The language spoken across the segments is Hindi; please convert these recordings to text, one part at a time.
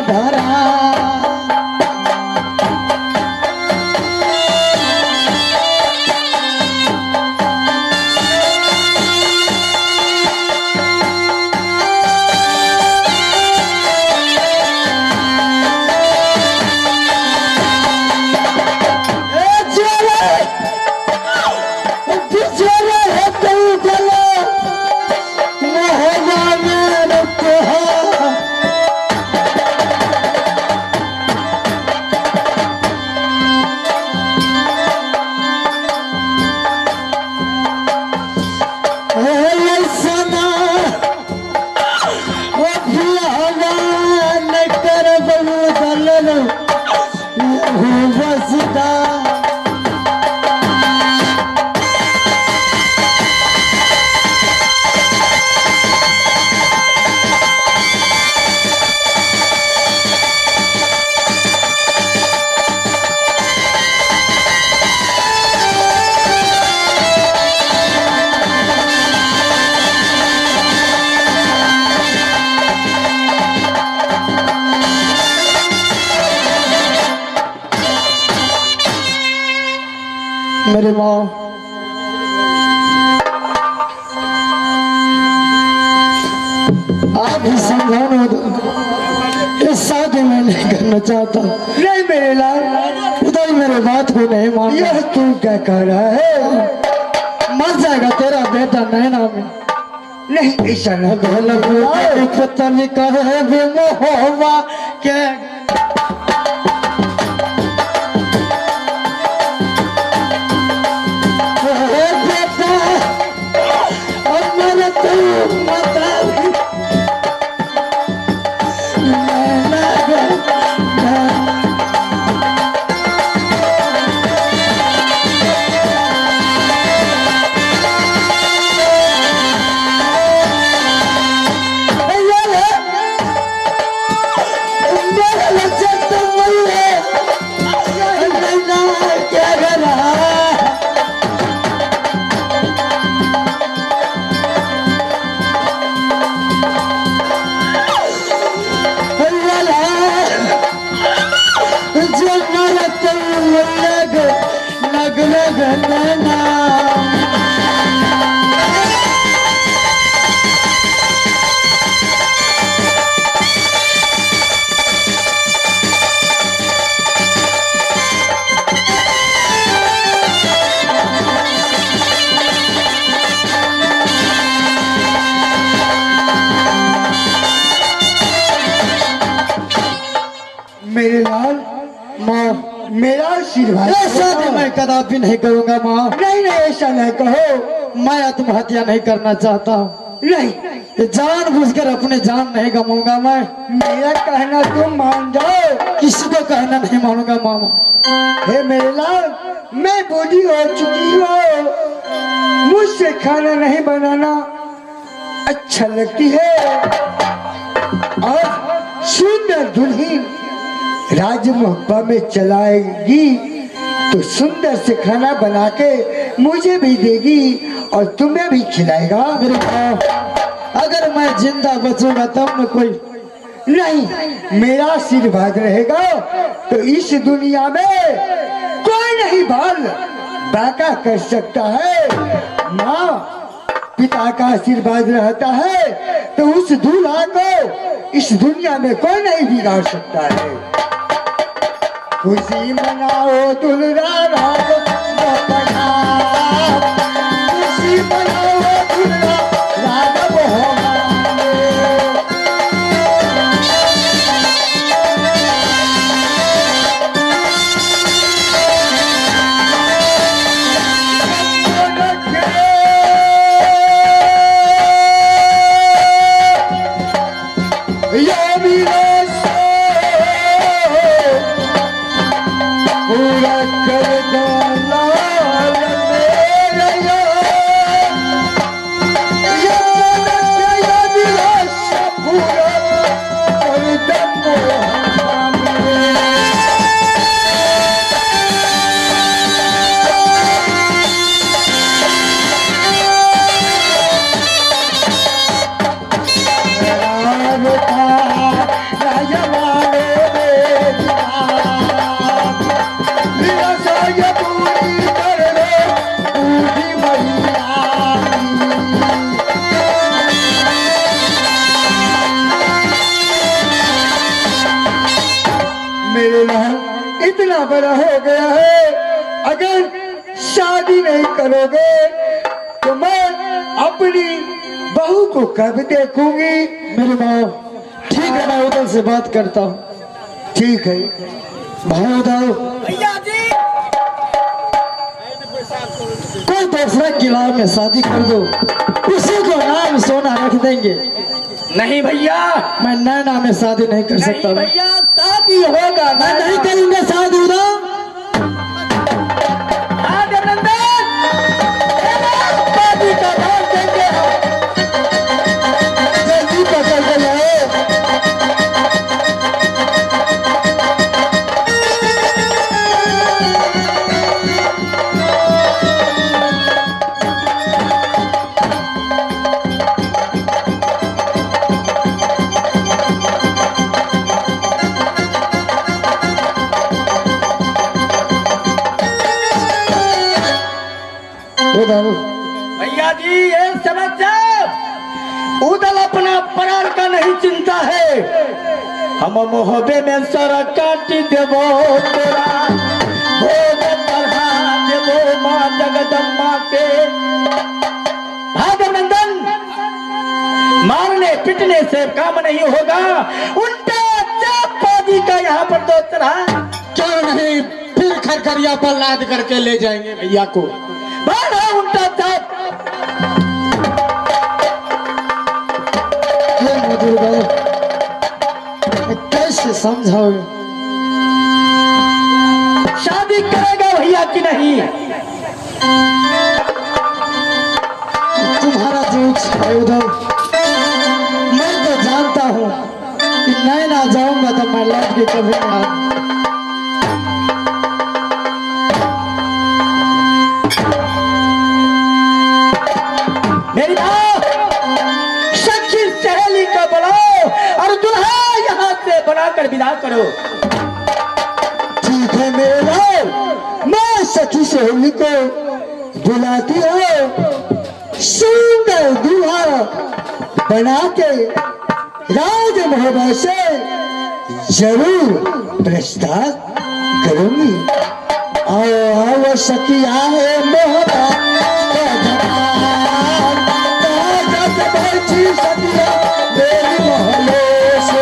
धरा मेरी माँ आप ही समझाना दो, इस शादी में नहीं करना चाहता। नहीं मेरे लाल, उधर मेरे बात को नहीं मान। यह तू क्या कह रहा है? मर जाएगा तेरा बेटा नैना में। नहीं ऐसा न पतन कहे मोहवा के मेरे लाल, माँ मेरा आशीर्वाद शादी मैं कदापि नहीं करूंगा माँ। नहीं नहीं ऐसा नहीं कहो। मैं आत्महत्या नहीं करना चाहता हूँ। नहीं, जानबूझकर अपने जान नहीं गमाऊंगा मैं। मेरा कहना तुम मान जाओ। किसी को कहना नहीं मानूंगा मामा। हे मेरे लाल, मैं बूढ़ी हो चुकी हूँ, मुझसे खाना नहीं बनाना अच्छा लगती है। और सुंदर दुल्हन राज मोहब्बा में चलाएगी तो सुंदर से खाना बना के मुझे भी देगी और तुम्हें भी खिलाएगा। मेरे भाव, अगर मैं जिंदा बचूंगा तब न कोई नहीं, मेरा आशीर्वाद रहेगा तो इस दुनिया में कोई नहीं बाका कर सकता है। माँ पिता का आशीर्वाद रहता है तो उस दूल्हा को इस दुनिया में कोई नहीं बिगाड़ सकता है। खुशी मनाओ दुल्हा राज मोहब्बा, खुशी मनाओ दुल्हा राज मोहब्बा। मेरे लाल इतना बड़ा हो गया है, अगर शादी नहीं करोगे तो मैं अपनी बहू को कब देखूंगी? मेरे माँ ठीक है, मैं उधर से बात करता हूँ। ठीक है भाई उधर भैया जी कोई दूसरा किला में शादी कर दो, उसी को नाम सोना रख देंगे। नहीं भैया, मैं नैना में शादी नहीं कर सकता। नहीं भैया, शादी होगा मैं नहीं करूंगा शादी उधर। शादी का नाम देंगे हम। जल्दी पकड़ के लाओ। उधर भैया जी ये समझ जाओ, उदल अपना प्राण का नहीं चिंता है, हम मोहब्बे में सर काट देवो तोरा, भोग बढ़ा देवो माँ जगदम्बा के। भागवनंदन, मारने पिटने से काम नहीं होगा, उल्टा चाप पादी का यहाँ पर तो चढ़ा। क्यों नहीं, फिर खरखरिया पर लाद करके ले जाएंगे भैया को। बाढ़ा उल्टा चाप। ये मधुर गाँव कैसे समझाओगे? शादी करेगा भैया कि नहीं? तुम्हारा जो इच्छा है उधर, मैं तो जानता हूँ कि नैना जाऊंगा तो मैं लौट के कभी नहीं आऊंगा। मेरी माँ, सच्ची सहेली को बुलाओ और दुल्हा यहाँ से बनाकर विदा करो। ठीक है मेरे लाल, मैं सखी सहेली को बुलाती हूँ, सुंदर दूल्हा बना के राज महबा से जरूर प्रस्ताव करूंगी। आओ आओ सखी आए मोहबा सखिया मेरी मोहल्ले से।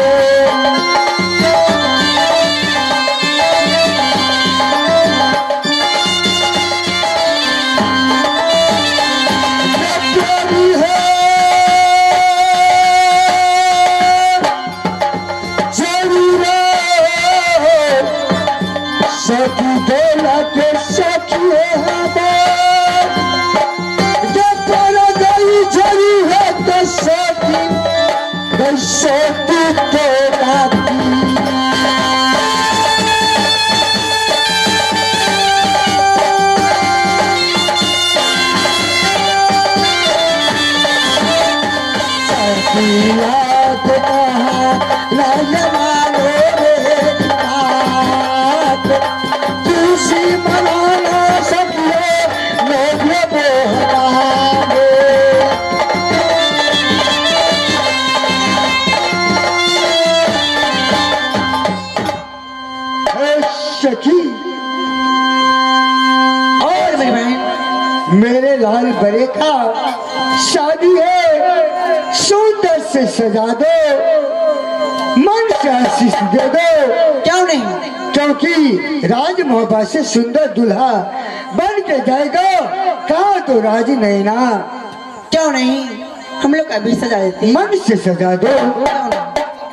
सखी बोला के सखी जरी है तो सखी सखी तो याद कहा राजमानो रे बात, तुसी मनाना सकियो लोग बोहरावे। सखी और मेरी बहन, मेरे लाल बड़े का शादी है, सुंदर से सजा दो, मन से आशीष दे दो। क्यों नहीं? क्योंकि राज मोहब्बत से सुंदर दूल्हा बन के जाएगा, कहा तो राजी नहीं ना। क्यों नहीं, हम लोग अभी सजा देते हैं। मन से सजा दो। क्यों नहीं?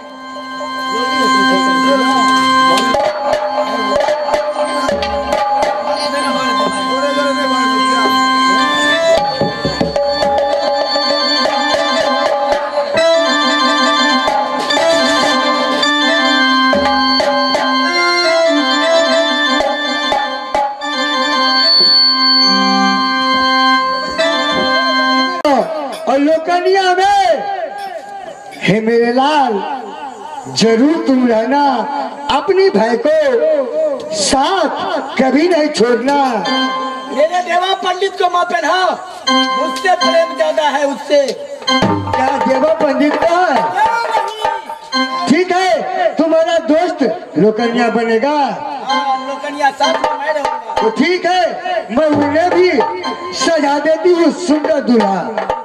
और लोकनिया में हे मेरे लाल, जरूर तुम रहना, अपनी भाई को साथ कभी नहीं छोड़ना। मेरे देवा पंडित को माँ पहना, उससे प्रेम ज्यादा है उससे। क्या देवा पंडित का है? ठीक है, तुम्हारा दोस्त लोकनिया बनेगा। लोकनिया साथ में मैं रहूंगा। तो ठीक है, मैं उन्हें भी सजा देती हूँ सुंदर दूल्हा।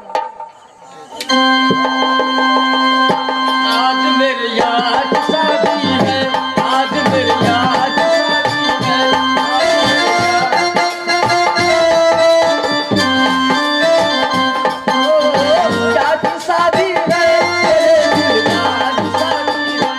आज मेरी याद शादी है, आज मेरी याद शादी है। याद शादी है, मेरी याद शादी है।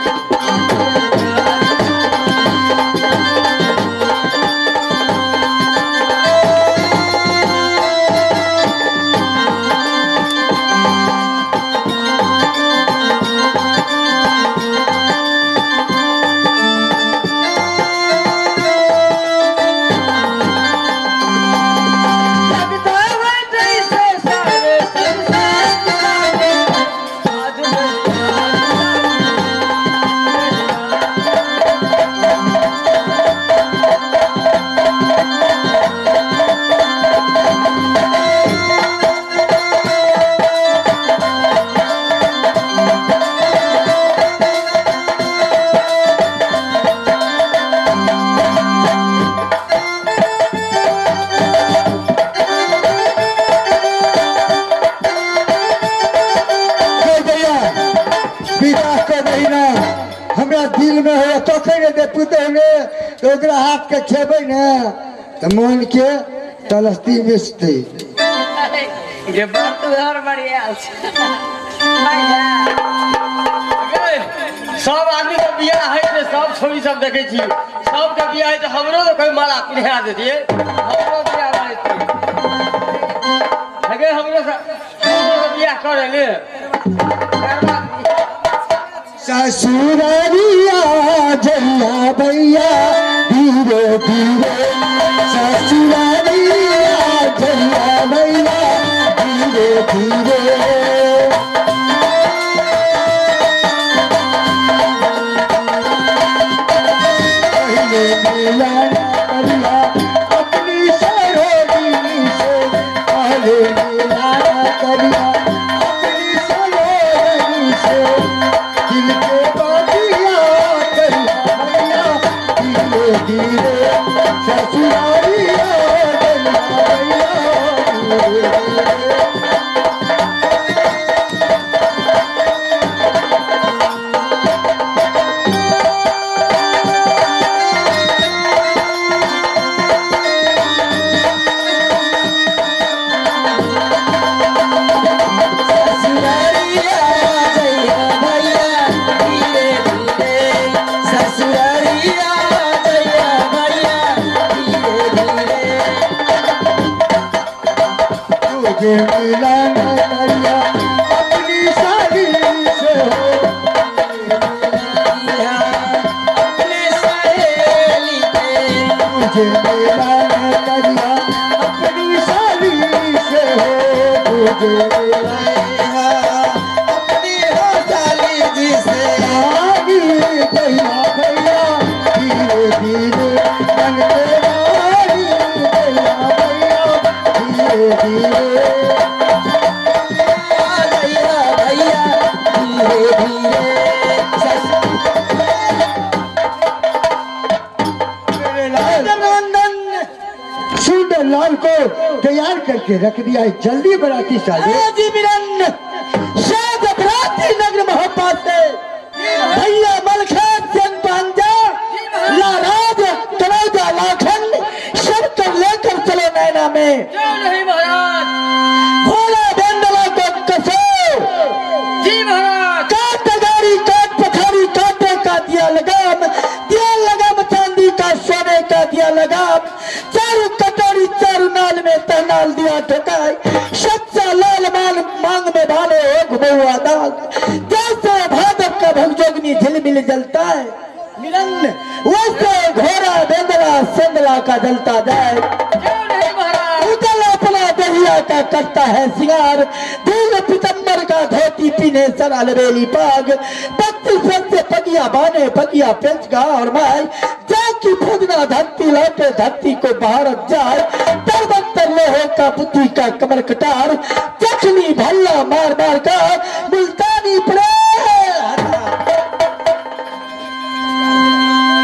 हमरा दिल में हो तो करे दे पुते ने तो ओकरा हाथ के खेबै ने तो मन के तलस्ती बेचते। ये बात तो हर बढ़िया सब आदमी के बियाह है तो सब छोरी सब देखे छी, सब के बियाह है तो हमरो तो कोई माला पिन्हा देतिए, हमरो बियाह करतिए लगे हमरो बियाह करे ले। ससुरारिया जल्ला भैया धीरे धीरे, ससुरारिया जल्ला भैया धीरे धीरे। पहले मिला करिया अपनी सरोनी से, पहले मिला करिया अपनी सरोनी से, दिल के बातिया करिया भैया धीरे धीरे, ससुरारिया जल्ला भैया धीरे धीरे। मिला करिया अपनी साली से हो, अपने सहेली पे मुझे मिला करिया अपनी साली से हो, मुझे मिला अपनी हो साली जी से। आगे भैया भैया धीरे धीरे मन के रानी भैया भैया धीरे धीरे। सुंदर लाल को तैयार करके रख दिया है, जल्दी बराती साले। नगर मोहब्बत से भैया मलखेत चंद पांजा लाराज तनौजा लाखन शर्त लेकर चलो नैना में। क्यों नहीं महाराज? भोला बेंदला को कसो जी महाराज। काट गाड़ी काट पथारी काटे का दिया लगाम चांदी का सोने का दिया लगाम, चारू कटोरी चारू नाल में तहनाल दिया ठोकाई, सच्चा लाल माल मांग में भाले हो घुमौआ दाग, जैसे भादव का भगजोगनी झिलमिल जलता है निरंजन, वैसे घोड़ा बेंदला संदला का जलता जाए। क्यों नहीं महाराज? उदल अपना दहिया का करता है सिंगार, दूध पितंबर का धोती पीने सर अलबेली पाग, 32 वर्ष से पगिया बाने पगिया पेंचगा और माय, जाकी फुदना धरती लौटे धरती को भारत जाए, तरबत्तर लोहो का बुद्धि का कमर कटार, जखनी भल्ला मार मार का मुल्तानी पड़े।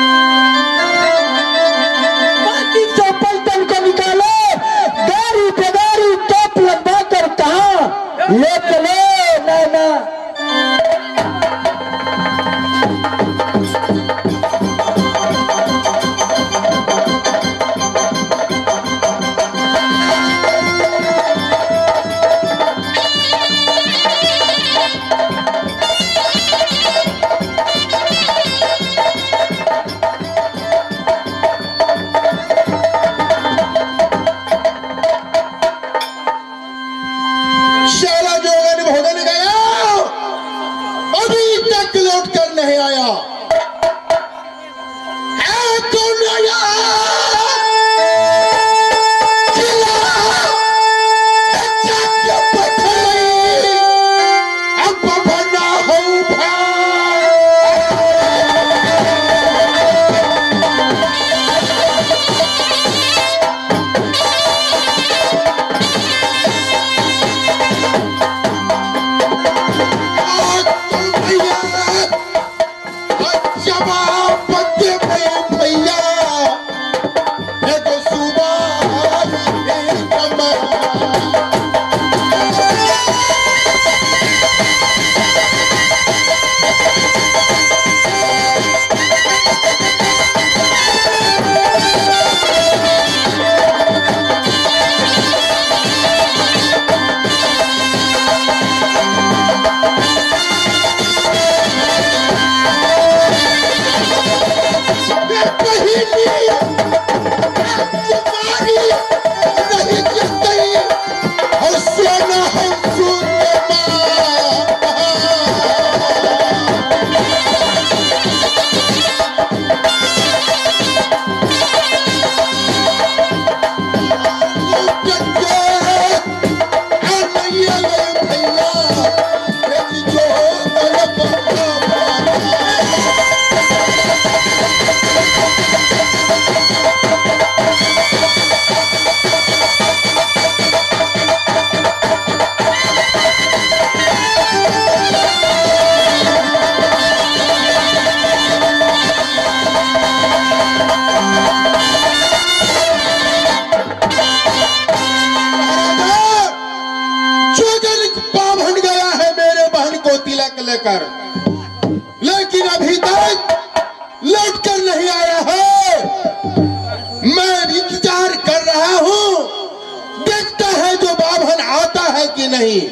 लौट कर नहीं आया है। मैं इंतजार कर रहा हूं, देखता है जो बाभन आता है कि नहीं।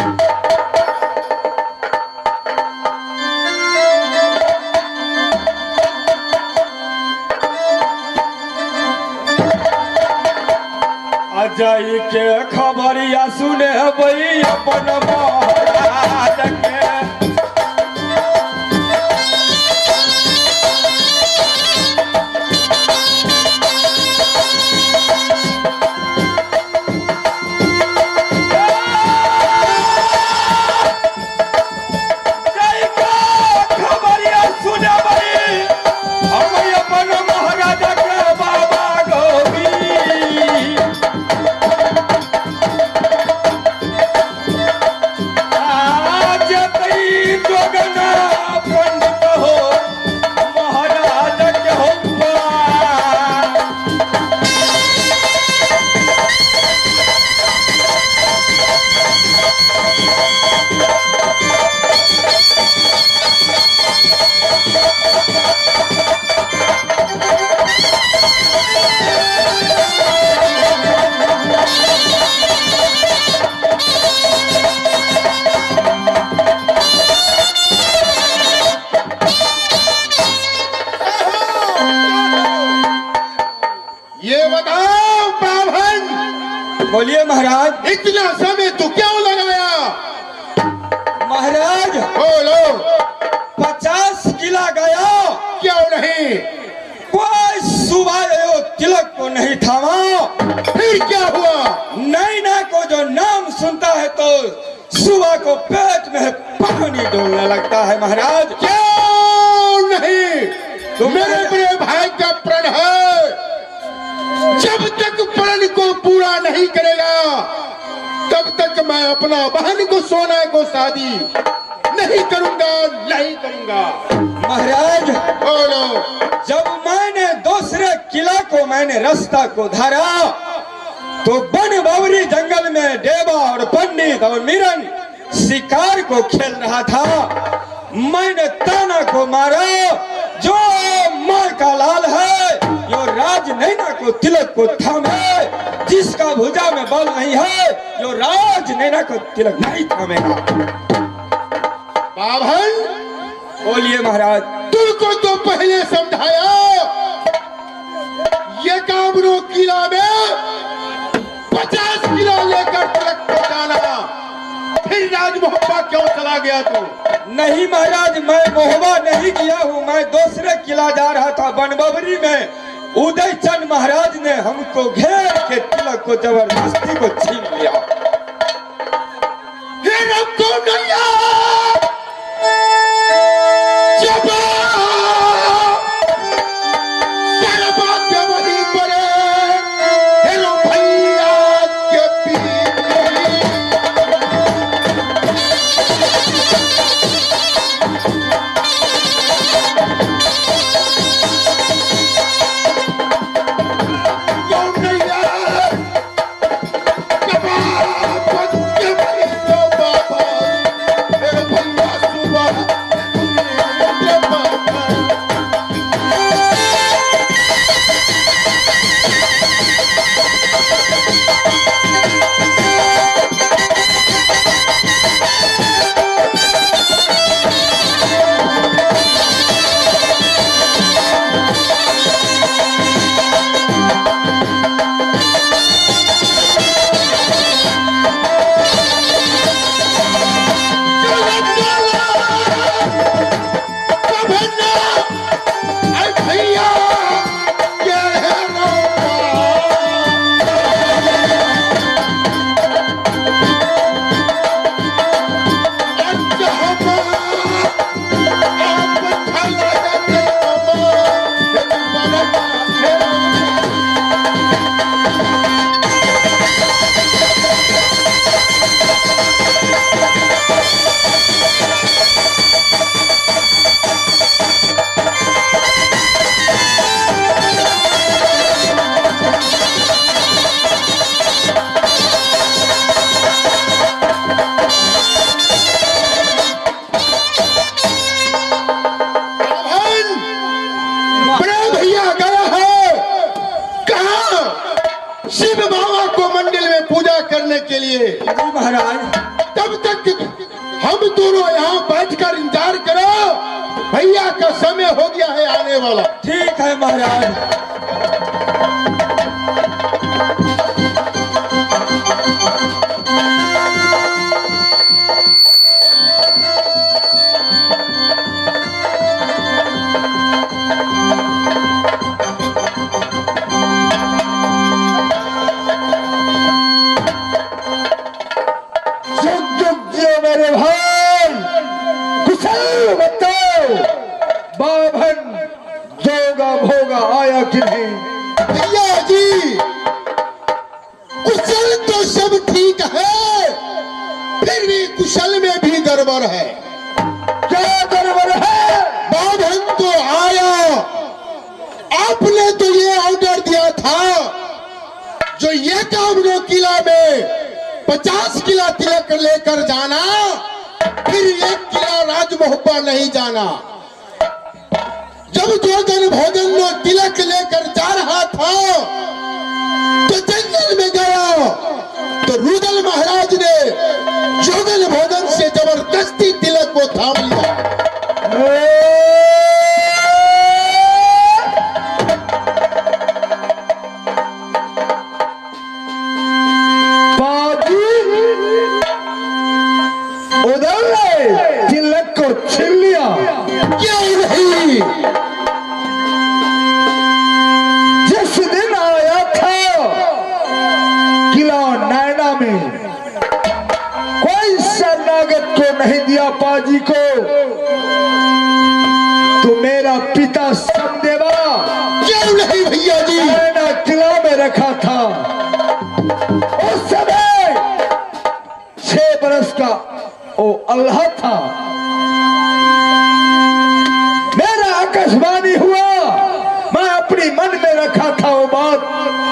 अजय के खबरिया सुने बई अपन महाराज के। बोलिए महाराज। इतना समय तू क्यों लगाया? महाराज बोलो। 50 किला गया, क्यों नहीं? कोई सुबह तिलक को नहीं थामा। फिर क्या हुआ? नैना को जो नाम सुनता है तो सुबह को पेट में पानी डोलने लगता है महाराज। क्यों नहीं? तो मेरे बड़े भाई का प्रण है, जब तक प्रण को पूरा नहीं करेगा तब तक मैं अपना बहन को सोना को शादी नहीं करूंगा, नहीं करूंगा। महाराज बोलो। जब मैंने दूसरे किला को मैंने रास्ता को धारा तो बन बावरी जंगल में देवा और पंडित और मिरन शिकार को खेल रहा था। मैंने ताना को मारा, जो माँ का लाल है यो राज नैना को तिलक को थामे, जिसका भुजा में बल नहीं है यो राज नैना को तिलक नहीं थामेगा। बाभन बोलिए महाराज। तुमको तो पहले समझाया, ये कामरो किला में 50 किलो लेकर तिलक को जाना, फिर राजमोहब्बा क्यों चला गया तू? नहीं महाराज, मैं मोहबा नहीं किया हूँ। मैं दूसरे किला जा रहा था बनबवरी में। उदय चंद महाराज ने हमको घेर के तिलक को जबरदस्ती को छीन लिया। फिर हमको नैया जब बर्बाद के वहीं पड़े, हेलो भैया के पीछे। बड़े भैया गया है कहा शिव बाबा को मंदिर में पूजा करने के लिए। महाराज तब तक हम दोनों यहाँ बैठकर इंतजार करो, भैया का समय हो गया है आने वाला। ठीक है महाराज। आया कि नहीं? भैया जी कुशल तो सब ठीक है, फिर भी कुशल में भी गड़बड़ है। क्या गड़बड़ है? बाभन तो आया, आपने तो ये ऑर्डर दिया था जो ये कामनो किला में 50 किला तिलक लेकर जाना, फिर 1 किला राजमहब्बा नहीं जाना। जब जोगन भोजन में तिलक लेकर जा रहा था तो जंगल में गया तो रुदल महाराज ने जोगन भोजन से जबरदस्ती तिलक को थाम लिया। उधर तिलक को छीन लिया। क्यों नहीं? जिस दिन आया था किला नैना में, कोई शरणागत को नहीं दिया पाजी को, तो मेरा पिता समदेवा क्यों नहीं भैया जी? नैना किला में रखा था। उस समय 6 बरस का ओ अल्लाह था। मेरा आकाशवाणी हुआ, मैं अपनी मन में रखा था वो बात,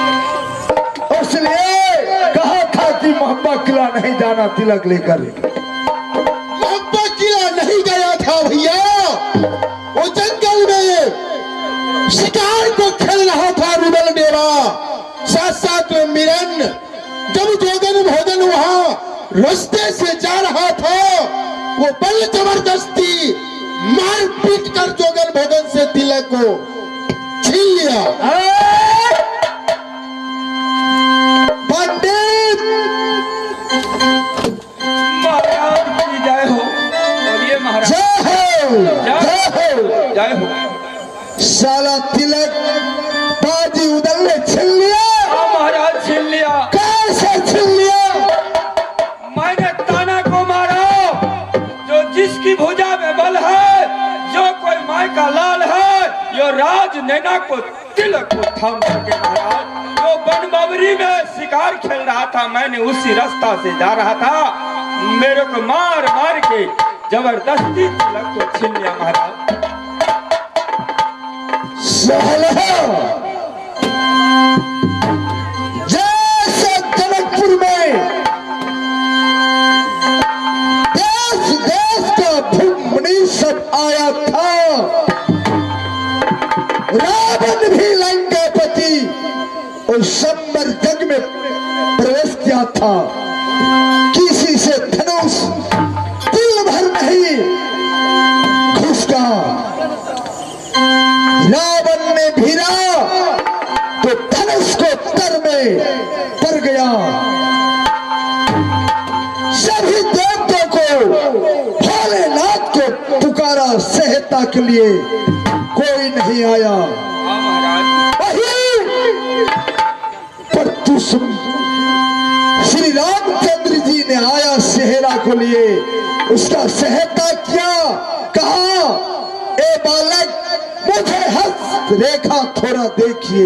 इसलिए कहा था कि मोहब्बा किला नहीं जाना तिलक लेकर। मोहब्बा किला नहीं गया था भैया, वो जंगल में शिकार को खेल रहा था रुदल देवा, साथ साथ में मिरन। जब जोगन भोजन वहां रास्ते से जा रहा था, वो बल जबरदस्ती मार पीट कर जोगन भोजन से तिलक को छीन लिया। पंडित महाराज की जय हो। बोलिए महाराज। जय हो, जय हो, जय हो। साला तिलक बाजी उदल ने छीन लिया। हाँ महाराज छीन लिया। कैसे छीन लिया? मैंने ताना को मारा, जो जिसकी भुजा में बल है, जो कोई माय का लाल है, यो राज नैना को तिलक को थाम सके महाराज। जो वन बबरी में शिकार खेल रहा था, मैंने उसी रास्ता से जा रहा था, मेरे को मार मार के जबरदस्ती तिलक को छीन लिया महाराज। जैसे जनकपुर में देश देश का भूमि सब आया था, रावण भी लंकापति और संबर जग में प्रवेश किया था। किसी से धनुष तिल भर नहीं घुसका। रावण ने भिड़ा तो धनुष को तर में पड़ गया। सभी देवताओं को, भोलेनाथ को पुकारा सहायता के लिए, कोई नहीं आया। हाँ महाराज। वही पर श्री रामचंद्र जी ने आया सेहरा को लिए, उसका सहायता किया। कहा, ए बालक मुझे हस्त रेखा थोड़ा देखिए।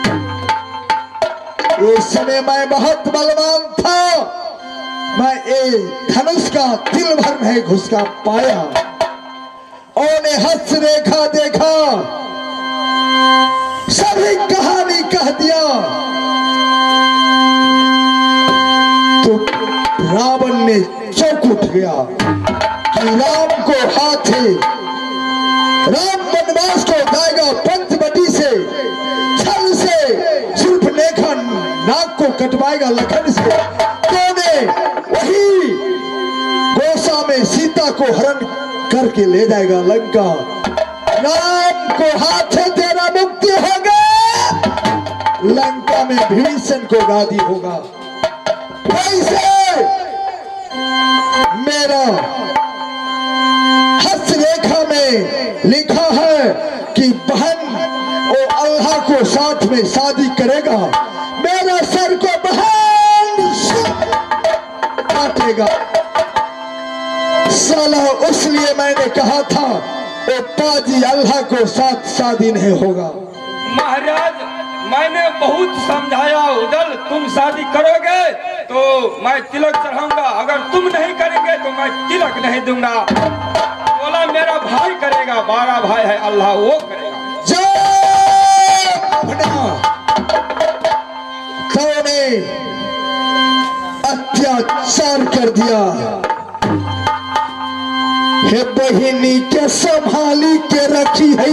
इस समय मैं बहुत बलवान था, मैं एक धनुष का तिल भर नहीं घुसका पाया। और ने हस्त रेखा देखा, सभी कहानी कह दिया। तो रावण ने चौंक उठ गया कि राम को हाथ है, राम वनवास को जाएगा, पंच कटवाएगा लखन से, तूने वही गोसा में सीता को हरण करके ले जाएगा लंका। राम को हाथ तेरा मुक्ति होगा, लंका में भीषण को गादी होगा। वैसे मेरा हस्तरेखा में लिखा है कि बहन वो अल्लाह को साथ में शादी करेगा, मेरा सर को बहन काटेगा। साला उसलिए मैंने कहा था वो पाजी अल्लाह को साथ शादी नहीं होगा। महाराज मैंने बहुत समझाया उदल, तुम शादी करोगे तो मैं तिलक चढ़ाऊंगा, अगर तुम नहीं करेंगे तो मैं तिलक नहीं दूंगा। बोला मेरा भाई करेगा, 12 भाई है अल्लाह वो करेगा। तूने अत्याचार कर दिया, हे बहिनी के संभाली के रखी है,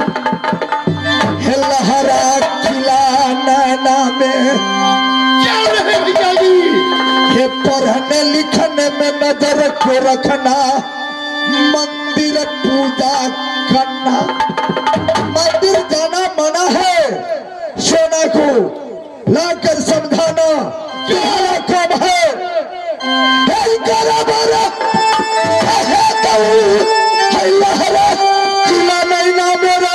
हे लहरा खिला नैना में, हे पढ़ने लिखने में नजर को रखना, मंदिर पूजा करना। मंदिर जाना मना है, सोना को लाकर समझाना तुम्हारा काम है। लहरा किला नैना मेरा,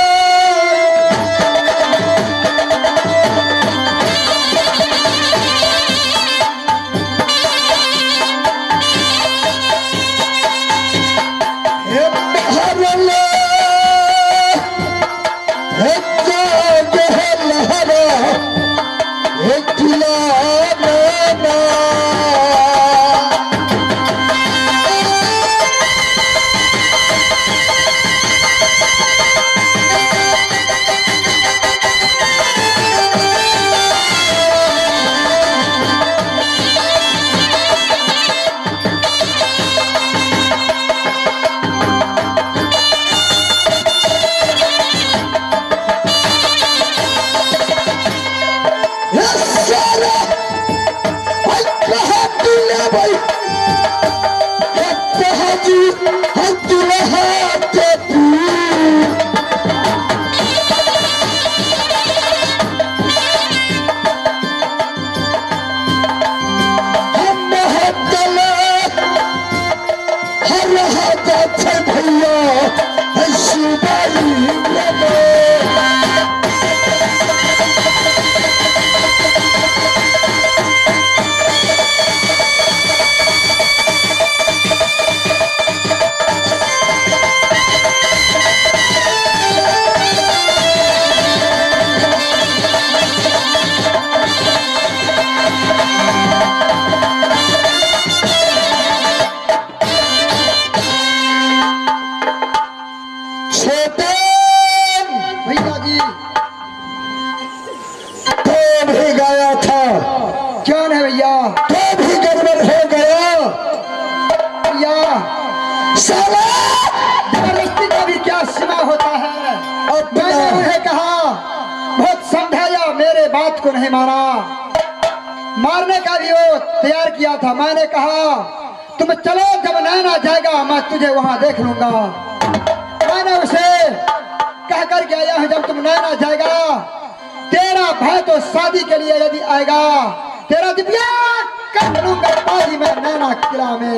बात को नहीं माना, मारने का भी वो तैयार किया था। मैंने कहा तुम चलो, जब नैना जाएगा मैं तुझे वहां देख लूंगा। मैंने उसे कह कर के आया हूं, जब तुम नैना जाएगा तेरा भाई तो शादी के लिए यदि आएगा, तेरा दिव्या कर लूंगा बाजी में नैना किला में।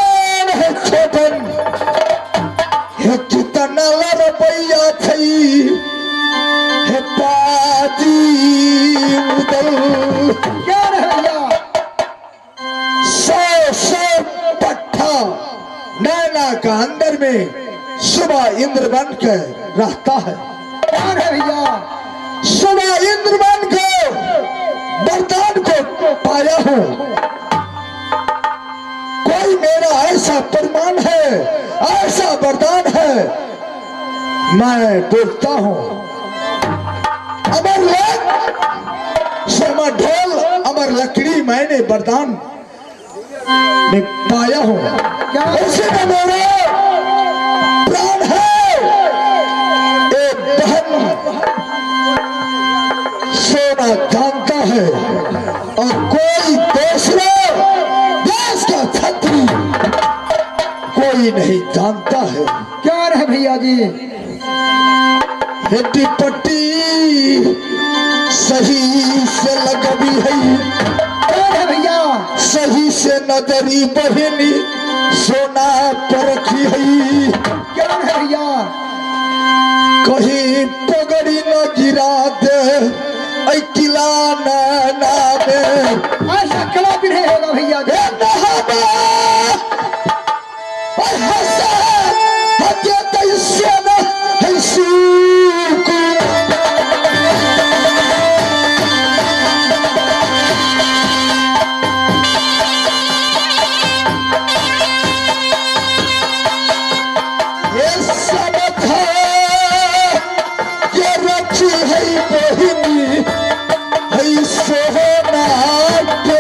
कितना रुपया थी हे बाजी उदल, क्या भैया 100 पट्टा नैना का अंदर में सुबह इंद्र बन कर रहता है। क्या है भैया, सुबह इंद्र बन को वरदान को पाया हूँ। कोई मेरा ऐसा प्रमाण है, ऐसा वरदान है, मैं बोलता हूँ अमर सोमा ढोल अमर लकड़ी मैंने वरदान में पाया हूँ। उसी में मेरा प्राण है। एक बहन सोना जानता है और क्या है भैया जी? हेटी पट्टी सही से लगबी है, क्या है भैया? सही से नजरी बहनी सोना पर रखी है। क्या है भैया? कहीं पगड़ी न गिरा दे ऐ किला नैना में। ऐसा कला भी नहीं होगा भैया जी। ए नहाबा और हंसा हजे तई सोना है सूकू। ये सब था ये रखी है बहिनी है सोना के।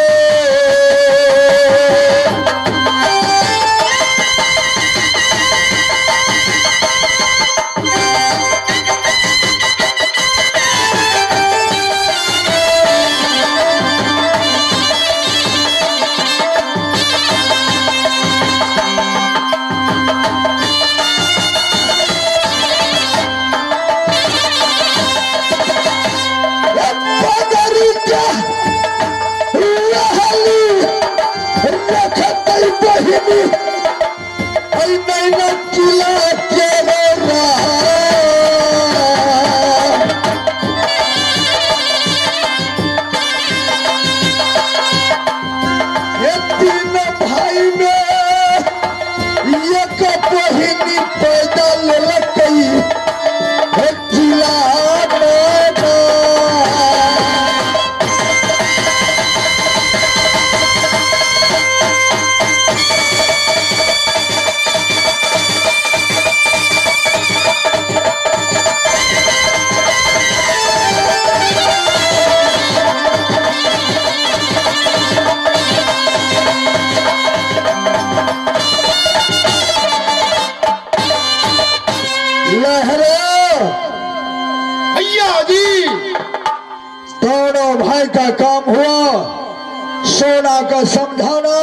दोनों भाई का काम हुआ सोना का समझाना,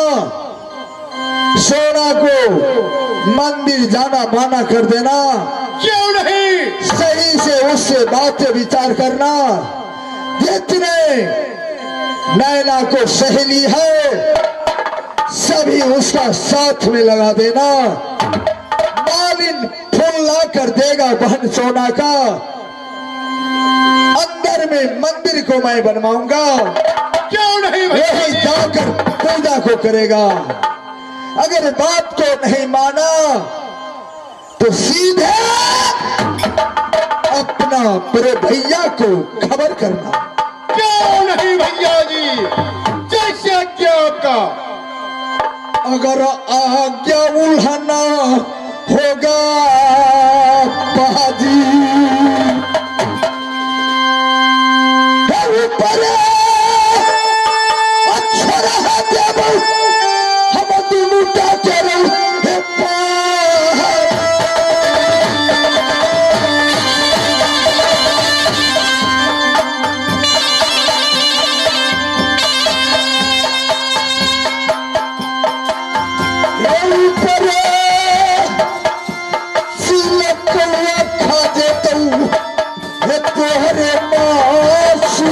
सोना को मंदिर जाना माना कर देना। क्यों नहीं? सही से उससे बातें विचार करना। जितने नैना को सहेली है सभी उसका साथ में लगा देना। मालिन फूल ला कर देगा बहन सोना का, अंदर में मंदिर को मैं बनवाऊंगा। क्यों नहीं? वही जाकर पूजा को करेगा। अगर बात को नहीं माना तो सीधे अपना बड़े भैया को खबर करना। क्यों नहीं भैया जी? जैसे क्या आपका? अगर आज्ञा उल्लंघना होगा बाजी अच्छा रहा देव हम दोनों क्या करें। खा देता हूँ तोहरे मासू।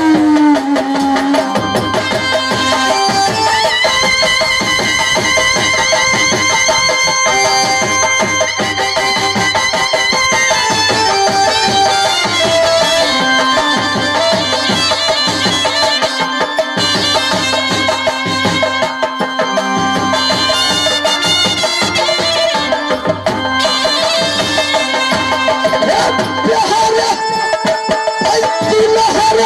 लहर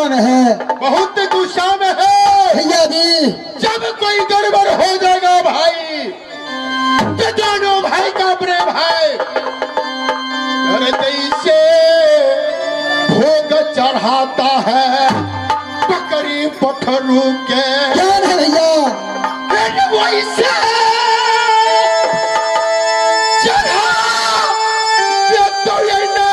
गुस्सा में है, बहुत गुस्सा में है भैया जी। जब कोई गड़बड़ हो जाएगा भाई तो दोनों भाई का प्रेम है। से भोग चढ़ाता है बकरी पखरू के। क्या है भैया? वैसे चढ़ा ये तो ये ना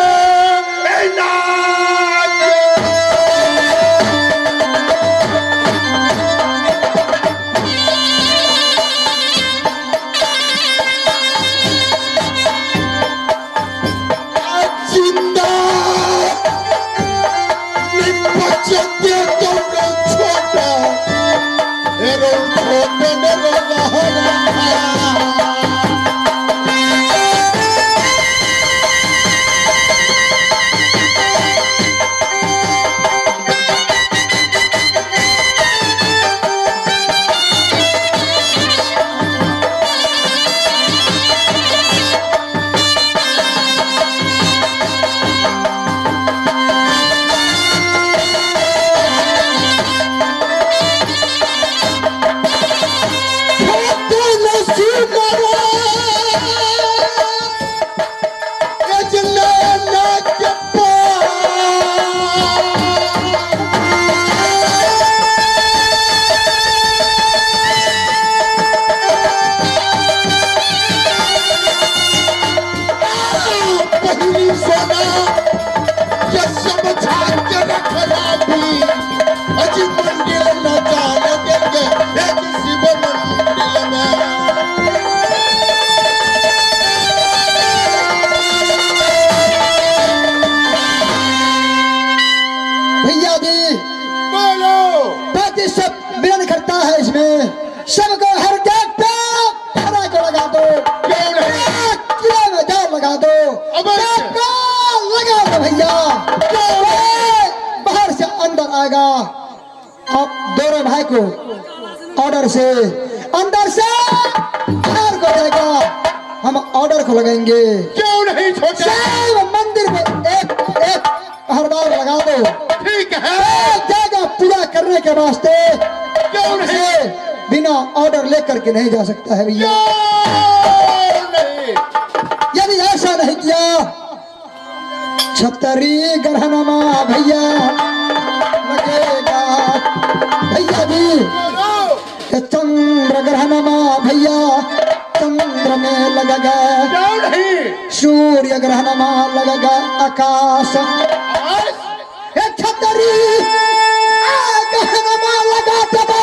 सबको हर जगह पे हरा को लगा दो। क्यों नहीं? किले में जाल लगा दो। सबको लगा दो भैया। बाहर से अंदर आएगा। आप दोनों भाई को ऑर्डर से अंदर से बाहर को जाएगा। हम ऑर्डर को लगाएंगे। क्यों नहीं छोटे? सब मंदिर में एक एक हरदार लगा दो। ठीक है। जगह पूजा करने के वास्ते क्यों नहीं? बिना ऑर्डर लेकर के नहीं जा सकता है भैया। यदि ऐसा नहीं किया छतरी ग्रहणमा भैया लगेगा। भैया जी चंद्र ग्रहणमा भैया चंद्र में लगेगा। सूर्य ग्रहणमा लगेगा आकाश। छतरी ग्रहणमा लगा तब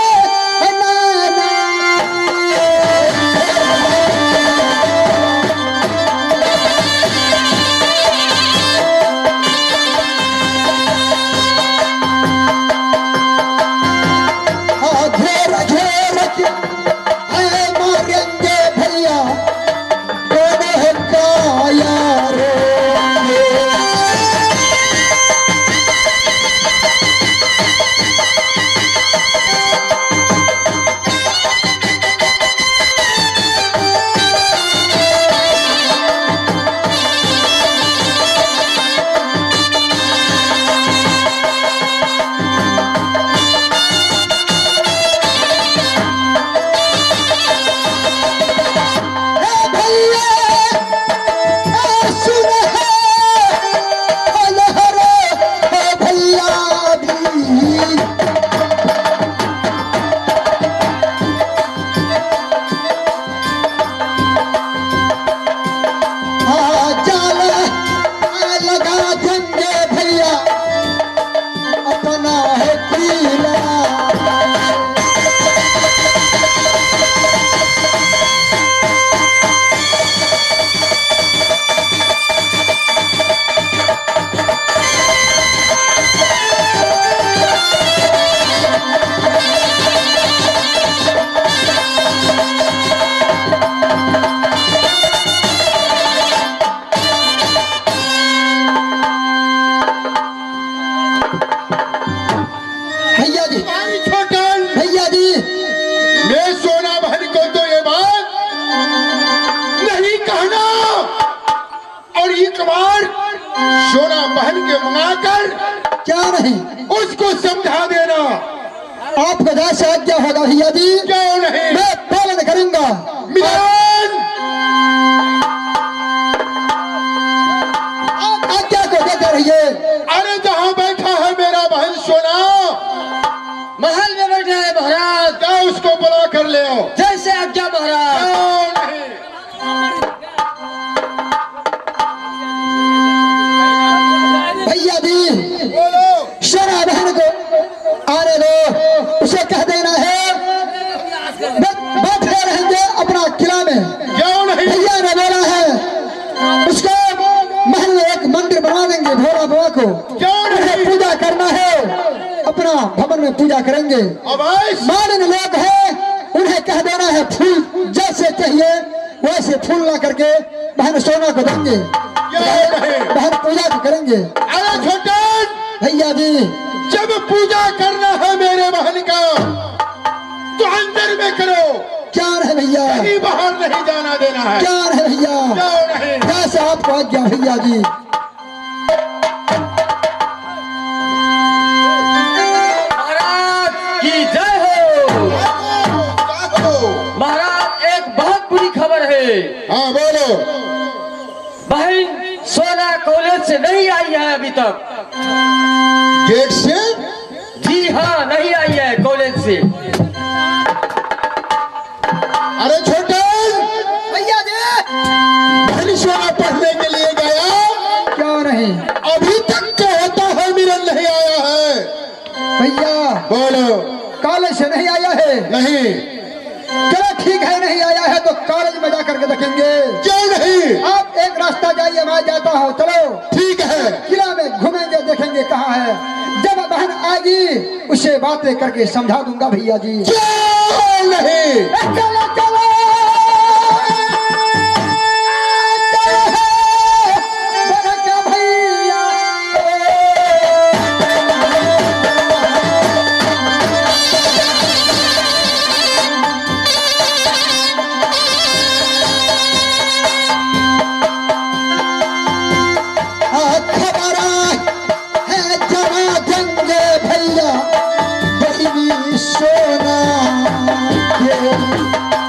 उसको समझा देना। आपको जैसे आज्ञा होगा भैया जी। क्यों नहीं? मैं पालन करूंगा। मिलन आप आज्ञा को देते रहिए। अरे जहाँ बैठा है मेरा बहन सोना, महल में बैठा है महाराज। क्या उसको बुला कर ले आओ। जैसे आज्ञा महाराज। क्यों नहीं? भैया जी बोलो। सोना बहन को आने दो। उसे कह देना है बैठे रहेंगे अपना किला में। क्यों नहीं? भैया ने बोला है उसको महल में एक मंदिर बना देंगे भोला बाबा को। क्यों उन्हें नहीं? पूजा करना है, अपना भवन में पूजा करेंगे। अवश्य। मानन लोग हैं, उन्हें कह देना है फूल जैसे चाहिए वैसे फूल ला करके बहन सोना को देंगे। क्यों नहीं? बहन पूजा को करेंगे। अरे छोटन, भैया जी जब पूजा करना है मेरे बहन का तो अंदर में करो, क्या है भैया, कहीं बाहर नहीं जाना देना है। क्या है भैया, क्यों नहीं? जैसे आपको आज्ञा भैया जी। महाराज की जय हो। महाराज एक बहुत बुरी खबर है। हाँ बोलो। बहन सोना कॉलेज से नहीं आई है अभी तक। गेट से? जी हाँ, नहीं आई है कॉलेज से। अरे छोटन, भैया जी बहन सोना पढ़ने के लिए गया, क्या नहीं अभी तक क्या होता है मिलन नहीं आया है। भैया बोलो। कॉलेज से नहीं आया है। नहीं। चलो ठीक है, नहीं आया है तो कॉलेज में जा करके देखेंगे। क्यों नहीं? आप एक रास्ता जाइए, मैं जाता हूँ। चलो ठीक है। किला में घूमेंगे, देखेंगे कहाँ है। जब बहन आएगी उसे बातें करके समझा दूंगा भैया जी। क्यों नहीं? चलो चलो बड़ा भैया। खबर है जरा देंगे भैया बहनी सोना के।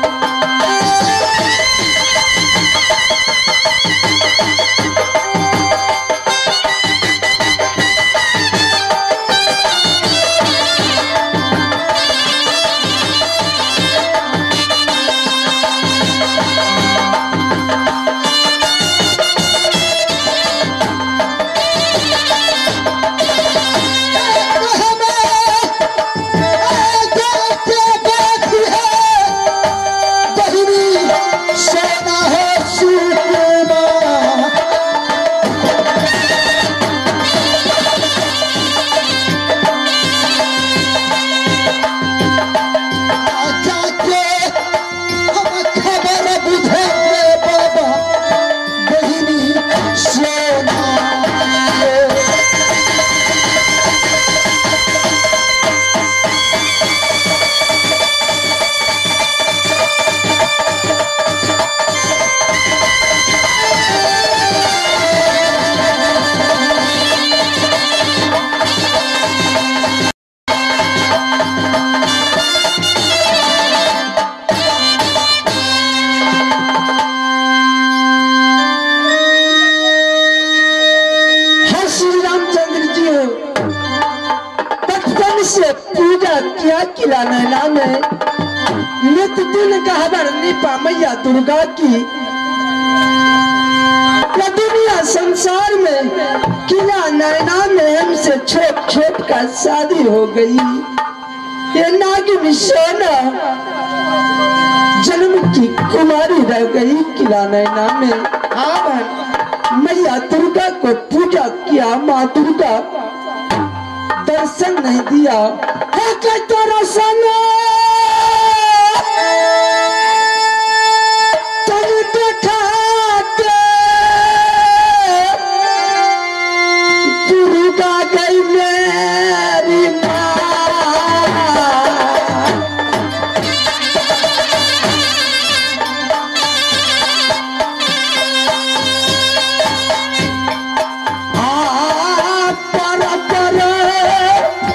किया किला नैना में नित दिन का हबर निपा मैया दुर्गा की। या दुनिया संसार में किला नैना में हमसे छोट छोट का शादी हो गई। ये नागिन सोना जन्म की कुमारी रह गई किला नैना में। हाँ बहन, मैया दुर्गा को पूजा किया, माँ दुर्गा दर्शन नहीं दिया। है तेरा सना तुम दिखाते दुर्गा गई मेरी माँ। पर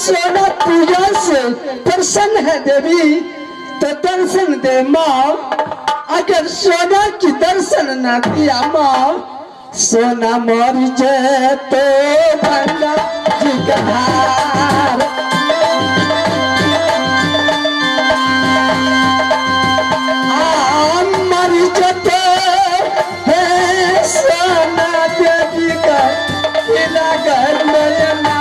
सोना पूजा से प्रसन्न है देवी तो दर्शन दे माँ। अगर सोना की दर्शन न दिया माँ सोना मर जाए तो गंगा जी का धार। मर जाते है सोना देवी का किला घर में ना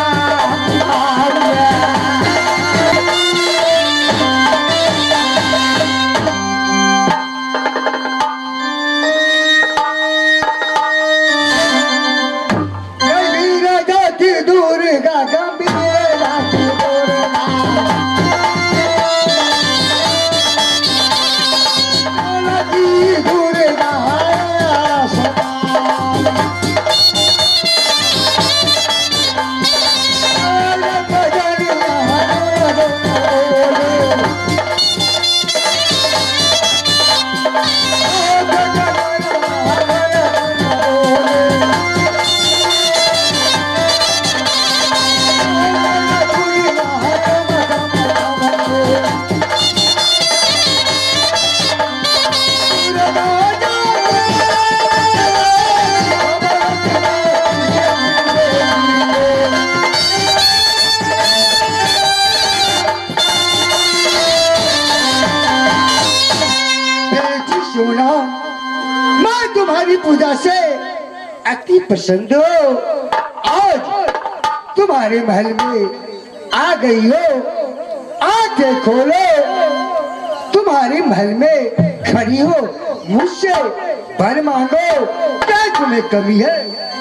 पूजा से अति प्रसन्न हो। आज तुम्हारे महल में आ गई हो। आंखें खोलो तुम्हारे महल में खड़ी हो। मुझसे वर मांगो क्या तुम्हें कमी है।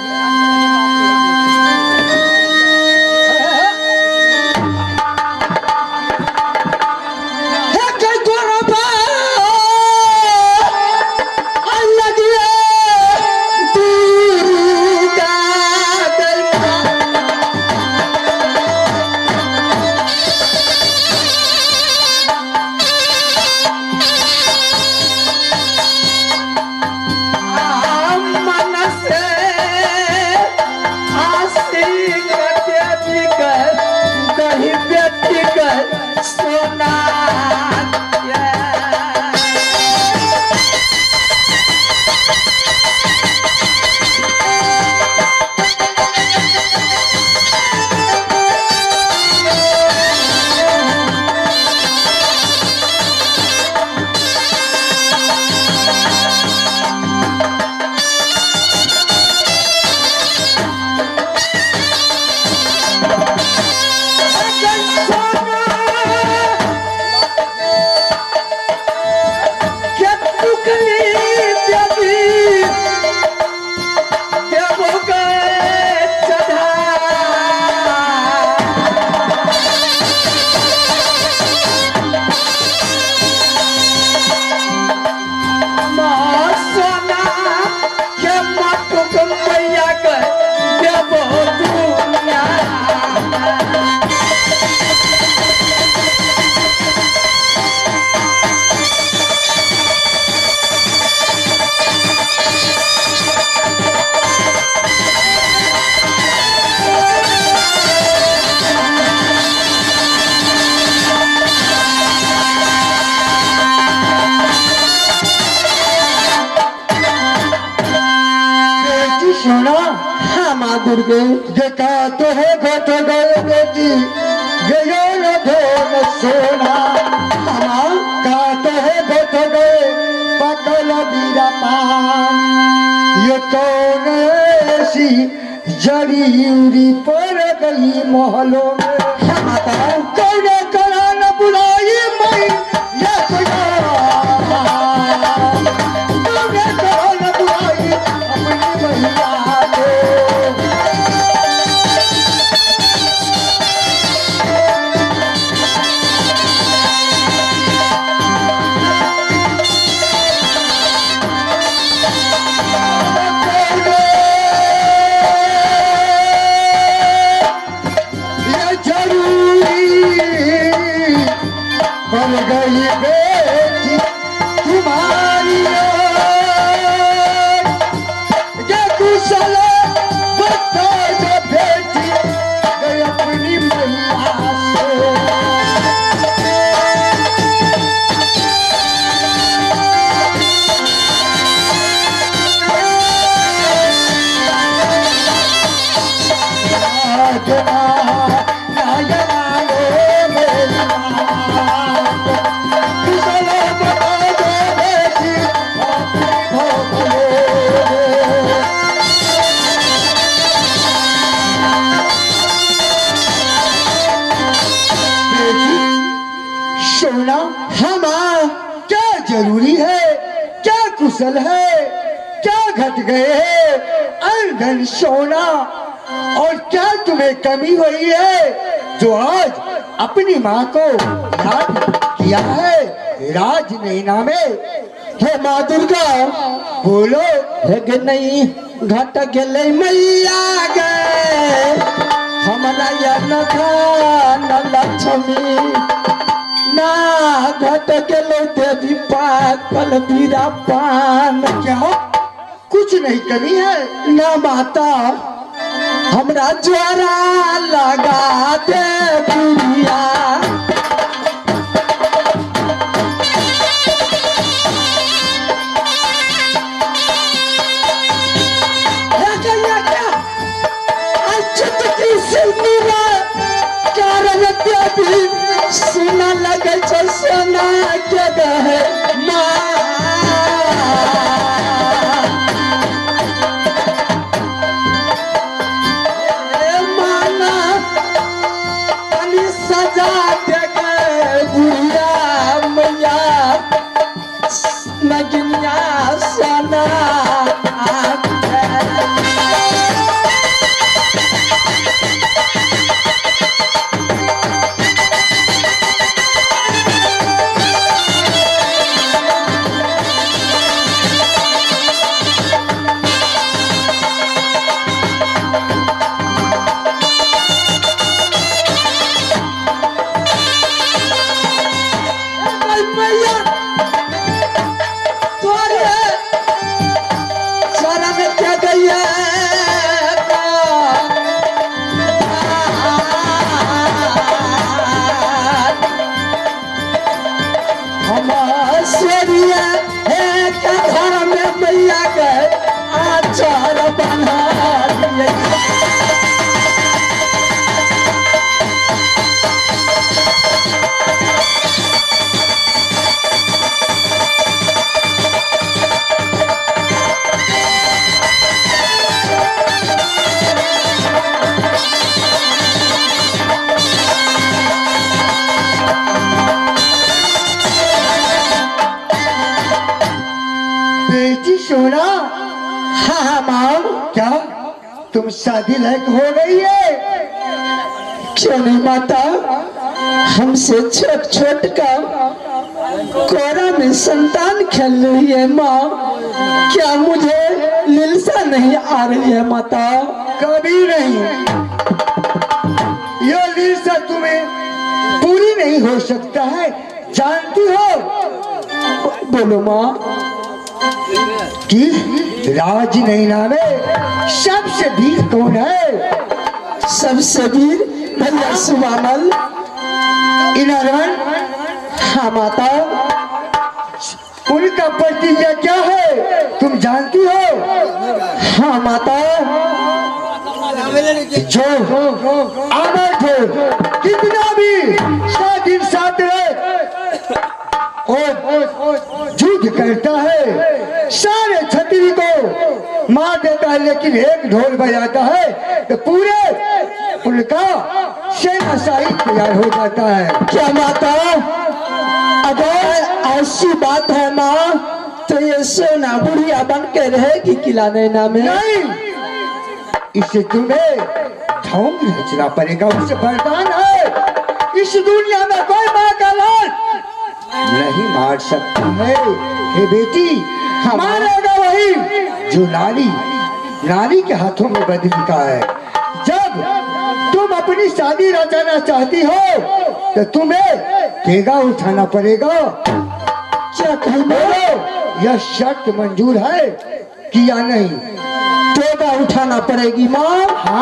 दुर्गे देखा तो है घट गए बेटी गयो न धोन सोना। का तो है घट गए पकल बीरा पान। ये कौन ऐसी जड़ी उड़ी पर गई महलों में। कौन करा न बुलाई मई या जरूरी कुशल है? क्या घट गए है अर्धन सोना? और क्या तुम्हें कमी हुई है जो आज अपनी माँ को याद किया है राज नैना में? हे माँ दुर्गा बोलो। हे गे नहीं घट गेले मैया गे हमरा या न न लक्ष्मी ना घट गेले देवी पाकल बीरा पान। क्या कुछ नहीं कमी है? ना माता हमरा ज्वारा लगा दे बुढ़िया। सुना लगे सोना के गहे माना तनी सजा दे गए बुढ़िया मैया नगिनिया सोना सोना। हाँ माँ क्या तुम शादी लायक हो गई है? क्यों नहीं माता हमसे छोट छोट का कोरा में संतान खेल रही है माँ। क्या मुझे लिलसा नहीं आ रही है माता? कभी नहीं। यह लिलसा तुम्हें पूरी नहीं हो सकता है जानती हो? बोलो माँ। कि राज नैना में सबसे वीर कौन है? सबसे वीर भैया सुवामल इनारवन। हाँ माता। उनका प्रतिज्ञा क्या है तुम जानती हो? हाँ माता। जो अमर थे कितना भी 7 दिन 7 रात और युद्ध करता है, सारे छतरी को मार देता है, लेकिन एक ढोल बजाता है तो पूरे उनका सेना शाही तैयार हो जाता है। क्या माता अगर ऐसी बात है माँ तो ये सोना बुढ़िया बन के रहेगी किला नैना में? नहीं, इसे तुम्हें ढोंग नचना पड़ेगा। उसे वरदान है इस दुनिया में कोई माँ का लाल नहीं मार सकता है। हे बेटी मारेगा वही जो नारी के हाथों में बदली का है। जब तुम अपनी शादी रचाना चाहती हो तो तुम्हें तेगा उठाना पड़ेगा। क्या कहना? यह शर्त मंजूर है कि या नहीं? तेगा उठाना पड़ेगी माँ।